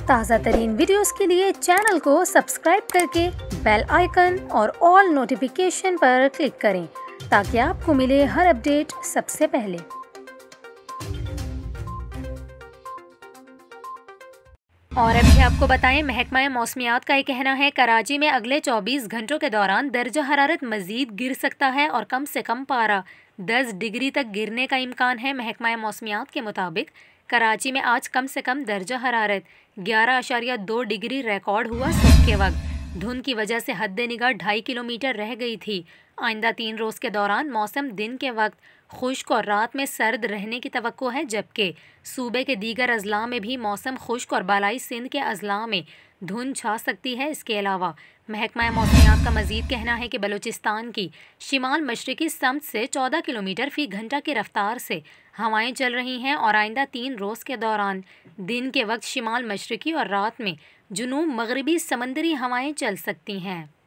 ताज़ा तरीन वीडियोस के लिए चैनल को सब्सक्राइब करके बेल आइकन और ऑल नोटिफिकेशन पर क्लिक करें ताकि आपको मिले हर अपडेट सबसे पहले। और अभी आपको बताएं, महकमा मौसमियात का ये कहना है कराची में अगले 24 घंटों के दौरान दर्जा हरारत मज़ीद गिर सकता है और कम से कम पारा 10 डिग्री तक गिरने का इम्कान है। महकमा मौसमियात के मुताबिक कराची में आज कम से कम दर्जा हरारत 11.2 डिग्री रिकॉर्ड हुआ। सुबह के वक्त धुंध की वजह से हद निगाह 2.5 किलोमीटर रह गई थी। आइंदा 3 रोज़ के दौरान मौसम दिन के वक्त खुश्क और रात में सर्द रहने की तवक्को है, जबकि सूबे के दीगर अजला में भी मौसम खुश्क और बालाई सिंध के अजला में धुंध छा सकती है। इसके अलावा महकमा मौसमियात का मजीद कहना है कि बलूचिस्तान की शिमाल मशरकी समत से 14 किलोमीटर फ़ी घंटा की रफ्तार से हवाएं चल रही हैं और आइंदा 3 रोज़ के दौरान दिन के वक्त शिमाल मशरकी और रात में जुनूब मगरबी समंदरी हवाएं चल सकती हैं।